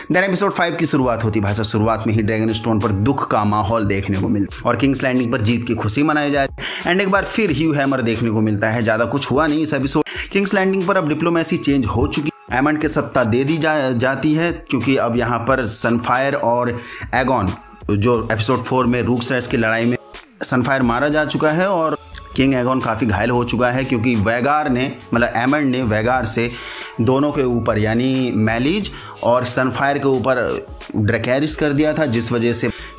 Then episode 5 की शुरुआत होती है भाई साहब। शुरुआत में ही ड्रैगन स्टोन पर दुख का माहौल देखने को मिलता और किंग्स लैंडिंग पर जीत की खुशी मनाई जा रही है। एंड एक बार फिर ह्यू हैमर देखने को मिलता है। ज्यादा कुछ हुआ नहीं इस एपिसोड। किंग्स लैंडिंग पर अब डिप्लोमेसी चेंज हो चुकी, एमंड के सत्ता दे दी जाती है क्योंकि अब यहाँ पर सनफायर और एगॉन, जो एपिसोड 4 में रूक्सरेस की लड़ाई में सनफायर मारा जा चुका है और किंग एगॉन काफ़ी घायल हो चुका है क्योंकि वेगार ने मतलब एमंड ने वेगार से दोनों के ऊपर यानी मैलीज और सनफायर के ऊपर ड्रैकेरिस कर दिया था, जिस वजह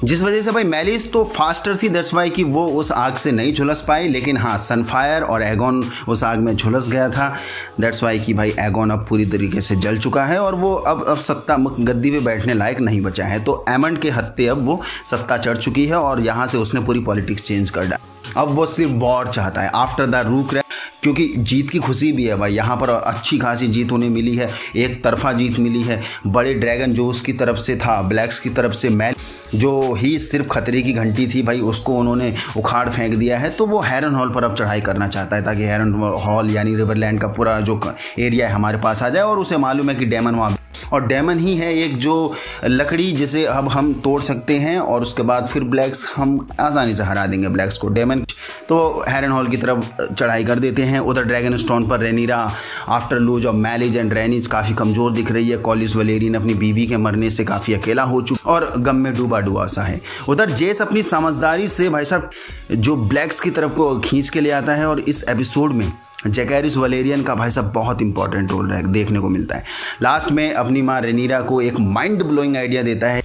से भाई मैलीज तो फास्टर थी, दैट्स वाई कि वो उस आग से नहीं झुलस पाई, लेकिन हाँ सनफायर और एगॉन उस आग में झुलस गया था, दैट्स वाई कि भाई एगॉन अब पूरी तरीके से जल चुका है और वो अब सत्ता गद्दी पे बैठने लायक नहीं बचा है। तो एमंड के हत्ते अब वो सत्ता चढ़ चुकी है और यहाँ से उसने पूरी पॉलिटिक्स चेंज कर डाली। अब वो सिर्फ वॉर चाहता है आफ्टर द रूक, क्योंकि जीत की खुशी भी है भाई। यहाँ पर अच्छी खासी जीत उन्हें मिली है, एक तरफा जीत मिली है। बड़े ड्रैगन जो उसकी तरफ से था, ब्लैक्स की तरफ से मैल जो ही सिर्फ खतरे की घंटी थी भाई, उसको उन्होंने उखाड़ फेंक दिया है। तो वो हैरन हॉल पर अब चढ़ाई करना चाहता है ताकि हैरन हॉल यानी रिवरलैंड का पूरा जो एरिया है हमारे पास आ जाए। और उसे मालूम है कि डेमन वहाँ, और डेमन ही है एक जो लकड़ी जिसे अब हम तोड़ सकते हैं और उसके बाद फिर ब्लैक्स हम आसानी से हरा देंगे ब्लैक्स को। डेमन तो हैरन हॉल की तरफ चढ़ाई कर देते हैं। उधर ड्रैगन स्टोन पर Rhaenyra after loss of Meleys and Rhaenys काफ़ी कमज़ोर दिख रही है। कॉलिस वलेरियन अपनी बीवी के मरने से काफ़ी अकेला हो चुका और गम में डूबा सा है। उधर जेस अपनी समझदारी से भाई साहब जो ब्लैक्स की तरफ को खींच के ले आता है और इस एपिसोड में जैकेरिस वलेरियन का भाई साहब बहुत इंपॉर्टेंट रोल देखने को मिलता है। लास्ट में अपनी माँ रेनीरा को एक माइंड ब्लोइंग आइडिया देता है,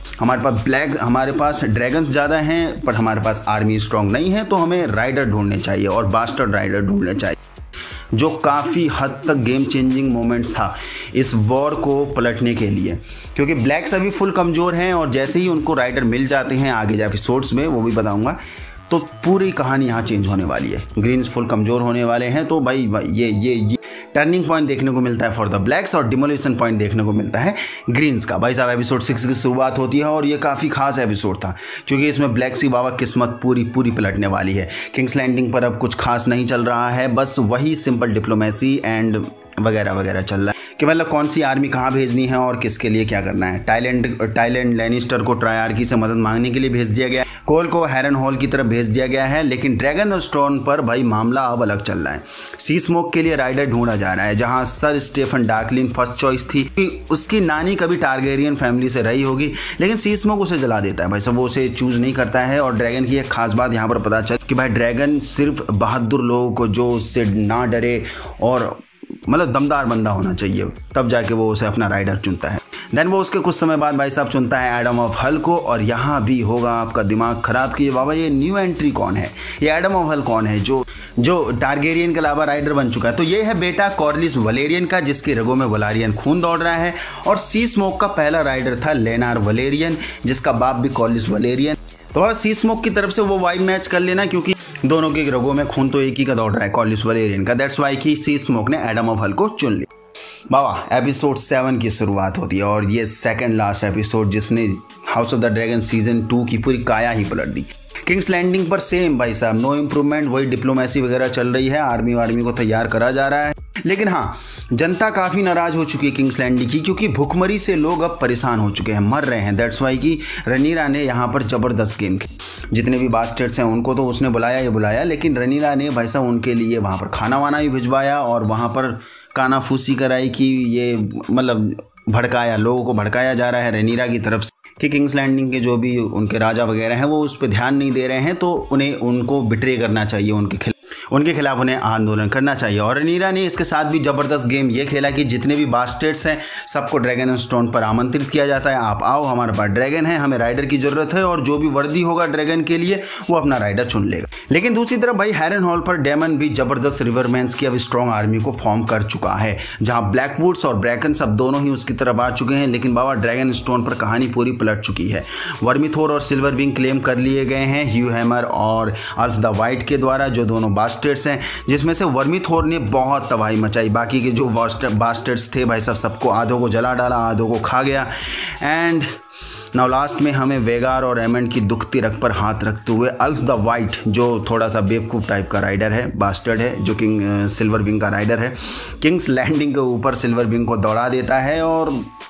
हमारे पास ड्रैगन्स ज़्यादा हैं पर हमारे पास आर्मी स्ट्रांग नहीं है, तो हमें राइडर ढूंढने चाहिए और बास्टर्ड राइडर ढूंढने चाहिए, जो काफ़ी हद तक गेम चेंजिंग मोमेंट्स था इस वॉर को पलटने के लिए। क्योंकि ब्लैक्स अभी फुल कमज़ोर हैं और जैसे ही उनको राइडर मिल जाते हैं आगे जा एपिसोड्स में, वो भी बताऊंगा, तो पूरी कहानी यहाँ चेंज होने वाली है। ग्रीन्स फुल कमज़ोर होने वाले हैं। तो भाई ये टर्निंग पॉइंट देखने को मिलता है फॉर द ब्लैक्स और डिमोलिशन पॉइंट देखने को मिलता है ग्रीन्स का। भाई साहब एपिसोड 6 की शुरुआत होती है और ये काफ़ी खास एपिसोड था क्योंकि इसमें ब्लैक्स की बाबा किस्मत पूरी पलटने वाली है। किंग्स लैंडिंग पर अब कुछ खास नहीं चल रहा है, बस वही सिंपल डिप्लोमेसी एंड वगैरह वगैरह चल रहा है कि मतलब कौन सी आर्मी कहाँ भेजनी है और किसके लिए क्या करना है। टाइलैंड लैनिस्टर को ट्रायआर्की से मदद मांगने के लिए भेज दिया गया, कोल को हैरन हॉल की तरफ भेज दिया गया है। लेकिन ड्रैगन स्टोन पर भाई मामला अब अलग चल रहा है। सी स्मोक के लिए राइडर ढूंढा जा रहा है, जहां sir Steffon Darklyn first choice थी कि उसकी नानी कभी टारगेरियन फैमिली से रही होगी, लेकिन सी स्मोक उसे जला देता है भाई सब, वो उसे चूज नहीं करता है। और ड्रैगन की एक खास बात यहाँ पर पता चल कि भाई ड्रैगन सिर्फ बहादुर लोगों को जो उससे ना डरे और मतलब दमदार बंदा होना चाहिए, तब जाके वो उसे अपना राइडर चुनता है। देन वो उसके कुछ समय बाद भाई साहब चुनता है एडम ऑफ हल को। और यहाँ भी होगा आपका दिमाग खराब कि बाबा ये न्यू एंट्री कौन है, ये एडम ऑफ हल कौन है जो टारगेरियन के अलावा राइडर बन चुका है। तो ये है बेटा कॉर्लिस वलेरियन का, जिसके रगों में वलारियन खून दौड़ रहा है। और सी स्मोक का पहला राइडर था लेनार वलेरियन, जिसका बाप भी कॉर्लिस वलेरियन। तो सी स्मोक की तरफ से वो वाइब मैच कर लेना क्योंकि दोनों के रगों में खून तो एक ही का दौड़ रहा है, कॉर्लिस वलेरियन का, दैट्स वाई कि सी स्मोक ने एडम ऑफ हल को चुन लिया। बाबा एपिसोड 7 की शुरुआत होती है और ये सेकंड लास्ट एपिसोड जिसने House of the Dragon season 2 की पूरी काया ही पलट दी। किंग्स लैंडिंग पर सेम भाई साहब नो इम्प्रूवमेंट, वही डिप्लोमेसी वगैरह चल रही है, आर्मी को तैयार करा जा रहा है। लेकिन हाँ जनता काफ़ी नाराज़ हो चुकी है किंग्स लैंडिंग की, क्योंकि भुखमरी से लोग अब परेशान हो चुके हैं, मर रहे हैं। दैट्स वाई कि रनीरा ने यहाँ पर ज़बरदस्त गेम की। जितने भी बास्टर्ड्स हैं उनको तो उसने बुलाया, लेकिन रनीरा ने भाई साहब उनके लिए वहाँ पर खाना वाना भी भिजवाया और वहाँ पर कानाफूसी कराई कि ये मतलब भड़काया, लोगों को भड़काया जा रहा है रनीरा की तरफ से कि किंग्स लैंडिंग के जो भी उनके राजा वगैरह हैं वो उस पर ध्यान नहीं दे रहे हैं, तो उनको बिट्रे करना चाहिए, उनके खिलाफ उन्हें आंदोलन करना चाहिए। और रनीरा ने इसके साथ भी ज़बरदस्त गेम ये खेला कि जितने भी बास्टर्ड्स हैं सबको ड्रैगन स्टोन पर आमंत्रित किया जाता है, आप आओ, हमारे पास ड्रैगन है, हमें राइडर की ज़रूरत है और जो भी वर्दी होगा ड्रैगन के लिए वो अपना राइडर चुन लेगा। लेकिन दूसरी तरफ भाई हैरन हॉल पर डेमन भी ज़बरदस्त रिवरमैन्स की अब स्ट्रॉन्ग आर्मी को फॉर्म कर चुका है, जहाँ ब्लैकवुड्स और ब्रैकन सब दोनों ही उसकी तरफ आ चुके हैं। लेकिन बाबा ड्रैगन स्टोन पर कहानी पूरी पलट चुकी है। वर्मीथोर और सिल्वर विंग क्लेम कर लिए गए हैं ह्यू हैमर और अल्फ द वाइट के द्वारा, जो दोनों बास्टर्ड्स हैं, जिसमें से वर्मीथोर ने बहुत तबाही मचाई। बाकी के जो बास्टर्ड्स थे भाई सब आधों को जला डाला, आधों को खा गया। एंड नाउ लास्ट में हमें वेगार और एमंड की दुखती रग पर हाथ रखते हुए अल्फ द वाइट, जो थोड़ा सा बेवकूफ़ टाइप का राइडर है, बास्टर्ड है, जो किंग सिल्वर विंग का राइडर है, किंग्स लैंडिंग के ऊपर सिल्वर विंग को दौड़ा देता है और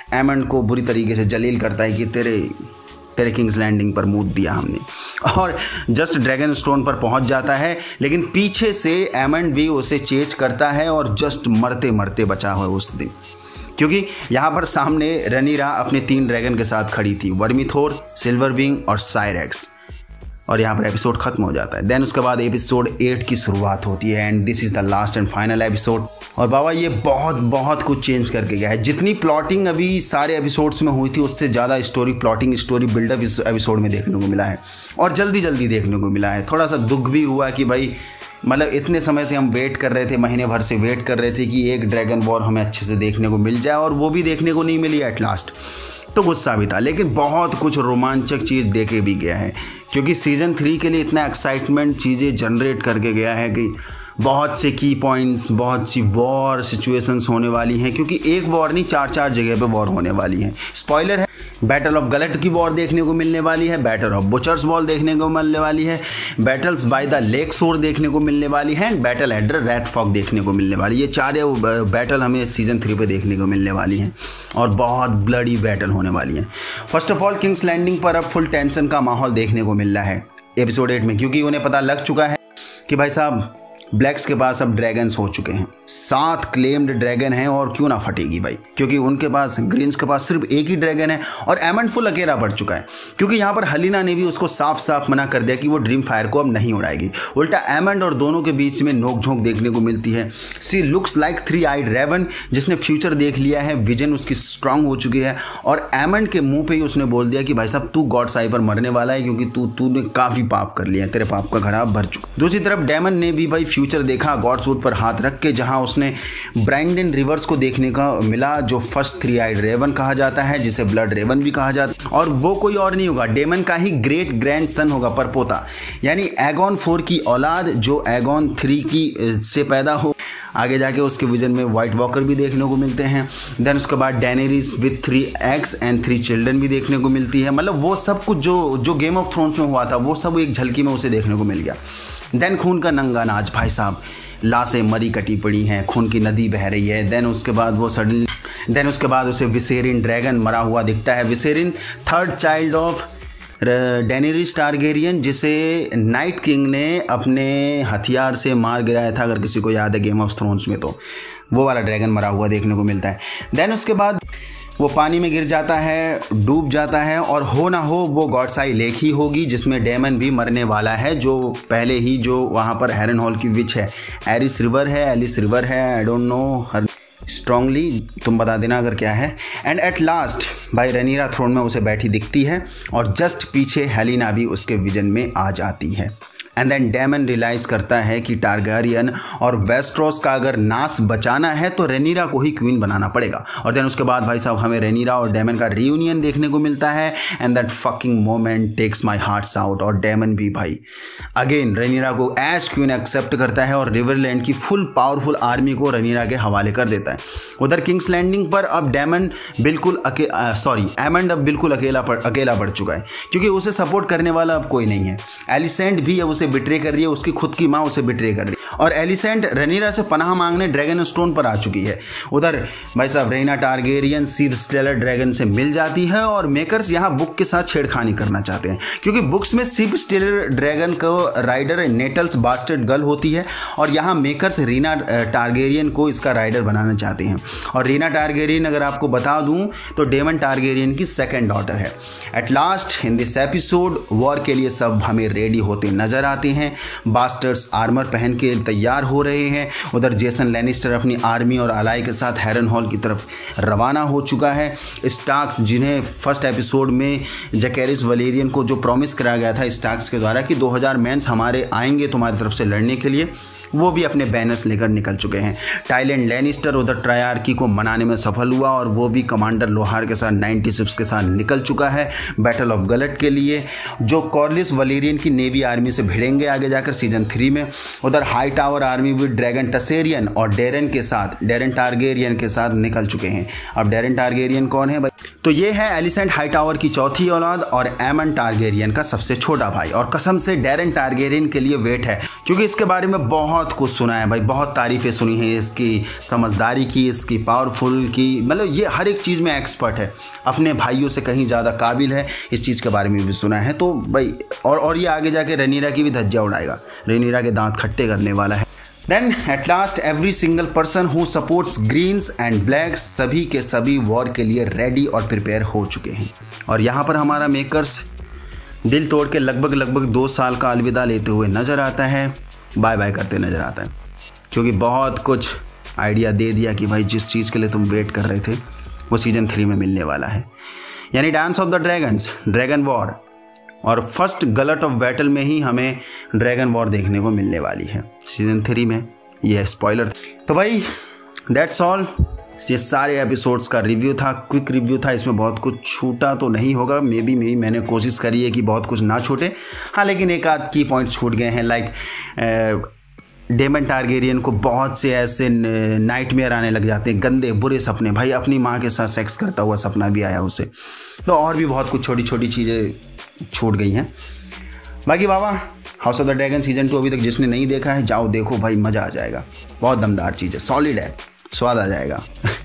एमंड को बुरी तरीके से जलील करता है कि तेरे किंग्स लैंडिंग पर मूड दिया हमने, और जस्ट ड्रैगन स्टोन पर पहुंच जाता है। लेकिन पीछे से एमंड भी उसे चेज करता है और जस्ट मरते मरते बचा हुआ उस दिन, क्योंकि यहाँ पर सामने रनीरा अपने 3 ड्रैगन के साथ खड़ी थी, वर्मीथोर, सिल्वरविंग और साइरेक्स, और यहाँ पर एपिसोड खत्म हो जाता है। देन उसके बाद एपिसोड 8 की शुरुआत होती है and this is the last and final episode. और बाबा ये बहुत कुछ चेंज करके गया है। जितनी प्लॉटिंग अभी सारे एपिसोड्स में हुई थी उससे ज़्यादा स्टोरी बिल्डअप इस एपिसोड में देखने को मिला है, और जल्दी देखने को मिला है। थोड़ा सा दुख भी हुआ कि भाई मतलब इतने समय से हम वेट कर रहे थे, महीने भर से वेट कर रहे थे कि एक ड्रैगन वॉर हमें अच्छे से देखने को मिल जाए, और वो भी देखने को नहीं मिली एट लास्ट, तो गुस्सा भी था। लेकिन बहुत कुछ रोमांचक चीज़ देके भी गया है, क्योंकि सीज़न 3 के लिए इतना एक्साइटमेंट चीज़ें जनरेट करके गया है कि बहुत से की पॉइंट्स, बहुत सी वॉर सिचुएशंस होने वाली हैं, क्योंकि एक वॉर नहीं 4 जगह पे वॉर होने वाली है। स्पॉइलर है, बैटल ऑफ गलट की वॉर देखने को मिलने वाली है, बैटल ऑफ बुचर्स वॉर देखने को मिलने वाली है, बैटल्स बाय द लेक शोर देखने को मिलने वाली है, and battle at the red fog देखने को मिलने वाली है। ये 4 बैटल हमें सीजन 3 पे देखने को मिलने वाली हैं, और बहुत ब्लडी बैटल होने वाली है। First of all King's Landing पर अब फुल टेंशन का माहौल देखने को मिल रहा है एपिसोड 8 में, क्योंकि उन्हें पता लग चुका है कि भाई साहब ब्लैक्स के पास अब ड्रैगन्स हो चुके हैं, 7 क्लेम्ड ड्रैगन हैं, और क्यों ना फटेगी भाई, क्योंकि उनके पास ग्रीन्स के पास सिर्फ एक ही ड्रैगन है, और एमंड फुल अकेला पड़ चुका है। क्योंकि यहाँ पर हलीना ने भी उसको साफ मना कर दिया कि वो ड्रीम फायर को अब नहीं उड़ाएगी। उल्टा एमंड और दोनों के बीच में नोकझोंक देखने को मिलती है। She looks like 3-eyed raven, जिसने फ्यूचर देख लिया है, विजन उसकी स्ट्रांग हो चुकी है, और एमंड के मुंह पे ही उसने बोल दिया कि भाई साहब तू गॉड साई पर मरने वाला है, क्योंकि तूने काफ़ी पाप कर लिया है, तेरे पाप का घड़ा भर चुका। दूसरी तरफ डेमन ने भी भाई फ्यूचर देखा गॉड सूट पर हाथ रख के, जहां उसने ब्राइंडन रिवर्स को देखने का मिला, जो फर्स्ट 3-eyed रेवन कहा जाता है, जिसे ब्लड रेवन भी कहा जाता है, और वो कोई और नहीं होगा, डेमन का ही ग्रेट ग्रैंड सन होगा, परपोता, यानी एगॉन 4 की औलाद, जो एगॉन 3 की से पैदा हो। आगे जाके उसके विजन में वाइट वॉकर भी देखने को मिलते हैं। देन उसके बाद Daenerys with 3 eggs and 3 children भी देखने को मिलती है। मतलब वो सब कुछ जो गेम ऑफ थ्रोन्स में हुआ था वो सब एक झलकी में उसे देखने को मिल गया। देन खून का नंगा नाच, भाई साहब लाशें मरी कटी पड़ी हैं, खून की नदी बह रही है। देन उसके बाद उसे विसेरिन ड्रैगन मरा हुआ दिखता है। Viserion 3rd child of Daenerys Targaryen, जिसे नाइट किंग ने अपने हथियार से मार गिराया था, अगर किसी को याद है गेम ऑफ थ्रोन्स में, तो वो वाला ड्रैगन मरा हुआ देखने को मिलता है। देन उसके बाद वो पानी में गिर जाता है, डूब जाता है, और हो ना हो वो गॉडसाई लेक ही होगी, जिसमें डेमन भी मरने वाला है, जो पहले ही जो वहाँ पर हेरन हॉल की विच है, एलिस रिवर है, I don't know her strongly, तुम बता देना अगर क्या है। एंड एट लास्ट भाई रनीरा थ्रोन में उसे बैठी दिखती है, और जस्ट पीछे हेलिना भी उसके विजन में आ जाती है। एंड देन डेमन रियलाइज करता है कि टारगेरियन और वेस्ट्रोस का अगर नाश बचाना है तो रेनीरा को ही क्वीन बनाना पड़ेगा। और देन उसके बाद भाई साहब हमें रेनीरा और डेमन का रियूनियन देखने को मिलता है, and that fucking moment takes my hearts out. और डेमन भी भाई अगेन रेनीरा को एज क्वीन एक्सेप्ट करता है, और रिवरलैंड की फुल पावरफुल आर्मी को रेनीरा के हवाले कर देता है। उधर किंग्स लैंडिंग पर अब एमंड अब बिल्कुल अकेला पड़ चुका है, क्योंकि उसे सपोर्ट करने वाला अब कोई नहीं है। एलिसेंट भी अब उसे बिट्रे कर रही है, उसकी खुद की माँ उसे बिट्रे कर रही है, और एलिसेंट रेनीरा से पनाह मांगने ड्रैगन स्टोन पर आ चुकी है। उधर भाई साहब Rhaena Targaryen Sheepstealer dragon से मिल जाती है, और मेकर्स यहाँ बुक के साथ छेड़खानी करना चाहते हैं, क्योंकि बुक्स में सीव स्टेलर ड्रैगन को राइडर नेटल्स बास्टर्ड गर्ल होती है, और यहाँ मेकर्स रीना टारगेरियन को इसका राइडर बनाना चाहते हैं। और रीना टारगेरियन अगर आपको बता दूं तो डेमन टारगेरियन की सेकंड डॉटर है। At last in this episode war के लिए सब हमें रेडी होते नजर आते हैं। बास्टर्स आर्मर पहन के तैयार हो रहे हैं। उधर जेसन लैनिस्टर अपनी आर्मी और अलाई के साथ हेरन हॉल की तरफ रवाना हो चुका है। स्टार्क्स, जिन्हें फर्स्ट एपिसोड में जैकेरिस वलेरियन को जो प्रॉमिस कराया गया था स्टार्क्स के द्वारा कि 2000 मैन्स हमारे आएंगे तुम्हारी तरफ से लड़ने के लिए, वो भी अपने बैनर्स लेकर निकल चुके हैं। टाइलैंड लैनिस्टर उधर ट्रायर्की को मनाने में सफल हुआ, और वो भी कमांडर लोहार के साथ 90 शिप्स के साथ निकल चुका है बैटल ऑफ गलट के लिए, जो कॉर्लिस वलेरियन की नेवी आर्मी से भिड़ेंगे आगे जाकर सीजन 3 में। उधर Hightower army with dragon Tessarion और डेरन टारगेरियन के साथ निकल चुके हैं। अब डेरन टारगेरियन कौन है भाई? तो ये है एलिसेंट हाईटावर की चौथी औलाद और एमन टारगेरियन का सबसे छोटा भाई। और कसम से डेरेन टारगेरियन के लिए वेट है, क्योंकि इसके बारे में बहुत कुछ सुना है भाई, बहुत तारीफें सुनी है इसकी समझदारी की, इसकी पावरफुल की, मतलब ये हर एक चीज़ में एक्सपर्ट है, अपने भाइयों से कहीं ज़्यादा काबिल है, इस चीज़ के बारे में भी सुना है। तो भाई और ये आगे जाके रेनीरा की भी धज्जियाँ उड़ाएगा, रेनीरा के दांत खट्टे करने वाला है। Then at last every single person who supports greens and blacks सभी के सभी वॉर के लिए रेडी और प्रिपेयर हो चुके हैं। और यहाँ पर हमारा मेकर्स दिल तोड़ के लगभग 2 साल का अलविदा लेते हुए नज़र आता है, बाय बाय करते नज़र आता है, क्योंकि बहुत कुछ आइडिया दे दिया कि भाई जिस चीज़ के लिए तुम वेट कर रहे थे वो सीजन 3 में मिलने वाला है, यानी Dance of the Dragons, dragon war. और फर्स्ट गलट ऑफ बैटल में ही हमें ड्रैगन वॉर देखने को मिलने वाली है सीजन 3 में, ये स्पॉइलर। तो भाई दैट्स ऑल, ये सारे एपिसोड्स का रिव्यू था, क्विक रिव्यू था, इसमें बहुत कुछ छूटा तो नहीं होगा, मे बी मैंने कोशिश करी है कि बहुत कुछ ना छूटे, हाँ, लेकिन एक आध की पॉइंट छूट गए हैं। लाइक डेमन टारगेरियन को बहुत से ऐसे नाइटमेयर आने लग जाते हैं, गंदे बुरे सपने, भाई अपनी माँ के साथ सेक्स करता हुआ सपना भी आया उसे। तो और भी बहुत कुछ छोटी छोटी चीज़ें छूट गई हैं। बाकी बाबा House of the Dragon season 2 अभी तक जिसने नहीं देखा है जाओ देखो भाई, मज़ा आ जाएगा, बहुत दमदार चीज़ है, सॉलिड है, स्वाद आ जाएगा।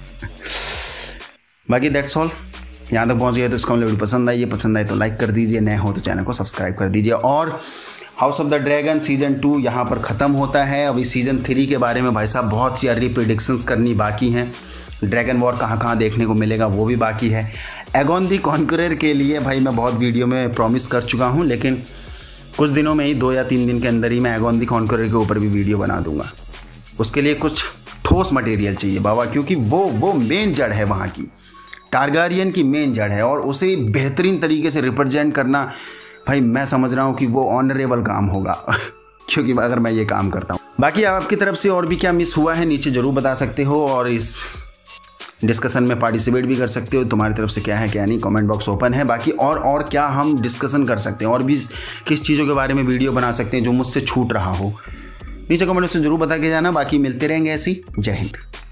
बाकी दैट्स ऑल, यहाँ तक पहुँच गए तो इसको वीडियो पसंद आई, पसंद आए तो लाइक कर दीजिए, नए हो तो चैनल को सब्सक्राइब कर दीजिए। और House of the Dragon season 2 यहाँ पर ख़त्म होता है। अभी सीजन 3 के बारे में भाई साहब बहुत सी अर्ली प्रेडिक्शंस करनी बाकी हैं, ड्रैगन वॉर कहाँ देखने को मिलेगा वो भी बाकी है। एगोन द कॉन्करर के लिए भाई मैं बहुत वीडियो में प्रॉमिस कर चुका हूँ, लेकिन कुछ दिनों में ही 2 या 3 दिन के अंदर ही मैं एगोन द कॉन्करर के ऊपर भी वीडियो बना दूंगा। उसके लिए कुछ ठोस मटेरियल चाहिए बाबा, क्योंकि वो मेन जड़ है वहाँ की, टारगारियन की मेन जड़ है, और उसे बेहतरीन तरीके से रिप्रेजेंट करना भाई मैं समझ रहा हूँ कि वो ऑनरेबल काम होगा क्योंकि अगर मैं ये काम करता हूँ। बाकी आपकी तरफ से और भी क्या मिस हुआ है नीचे ज़रूर बता सकते हो, और इस डिस्कशन में पार्टिसिपेट भी कर सकते हो। तुम्हारी तरफ से क्या है क्या नहीं, कमेंट बॉक्स ओपन है। बाकी और क्या हम डिस्कशन कर सकते हैं, और भी किस चीज़ों के बारे में वीडियो बना सकते हैं जो मुझसे छूट रहा हो, नीचे कमेंट से ज़रूर बता के जाना। बाकी मिलते रहेंगे ऐसी, जय हिंद।